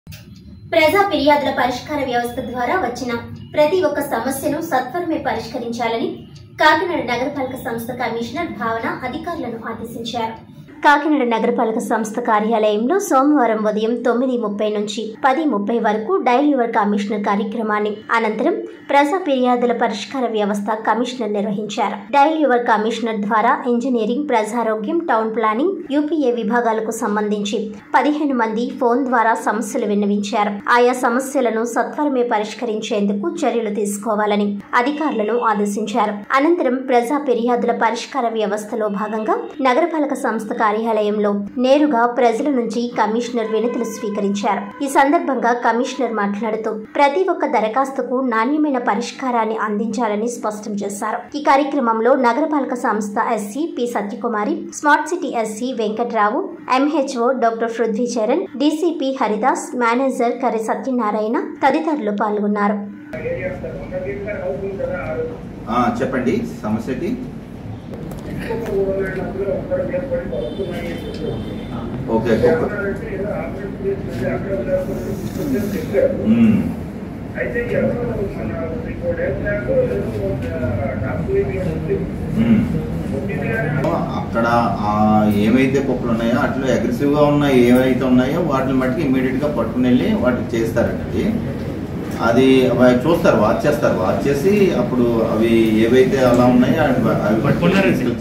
ప్రజా ఫిర్యాదుల పరిష్కార వ్యవస్థ ద్వారా వచ్చిన ప్రతి ఒక్క సమస్యను సత్వరమే పరిష్కరించాలని కాకినాడ నగరపాలక సంస్థ కమిషనర్ భావన అధికారులను ఆదేశించారు. కాకినాడ నగరపాలక సంస్థ కార్యాలయంలో సోమవారం ఉదయం 9:30 నుంచి 10:30 వరకు డైల్ యువర్ కమిషనర్ కార్యక్రమాన్ని అనంతరం ప్రజా ఫిర్యాదుల పరిష్కార వ్యవస్థ కమిషనర్ నిర్వహించారు. డైల్ యువర్ కమిషనర్ ద్వారా ఇంజనీరింగ్, ప్రజారోగ్యం, టౌన్ ప్లానింగ్, యూపీఏ విభాగాలకు సంబంధించి 15 మంది ఫోన్ ద్వారా సమస్యలు విన్నవించారు. ఆయా సమస్యలను సత్వరమే పరిష్కరించేందుకు చర్యలు తీసుకోవాలని అధికారులను ఆదేశించారు. అనంతరం ప్రజా ఫిర్యాదుల పరిష్కార వ్యవస్థలో భాగంగా నగరపాలక సంస్థ కార్యాలయంలో నేరుగా ప్రజల నుంచి కమిషనర్ వినతులు స్వీకరించారు. ఈ సందర్భంగా కమిషనర్ మాట్లాడుతూ ప్రతి ఒక్క దరఖాస్తుకు నాణ్యమైన పరిష్కారాన్ని అందించాలని స్పష్టం చేశారు. ఈ కార్యక్రమంలో నగరపాలక సంస్థ SE P Satyakumari, smart city SE Venkatrao, MHO doctor Prithvi Charan, DCP Haridas, manager Karri Satyanarayana తదితరులు పాల్గొన్నారు. చెప్పండి సమస్యటి. ఓకే అక్కడ ఏమైతే కుక్కలు ఉన్నాయో అట్లా అగ్రెసివ్ గా ఉన్నాయి, ఏవైతే ఉన్నాయో వాటిని మట్టుకు ఇమ్మీడియట్ గా పట్టుకుని వెళ్ళి వాటికి చేస్తారండి. అది చూస్తారు, వాచ్ చేస్తారు. వాచ్ చేసి అప్పుడు అవి ఏవైతే అలా ఉన్నాయో అవి పట్టుకుని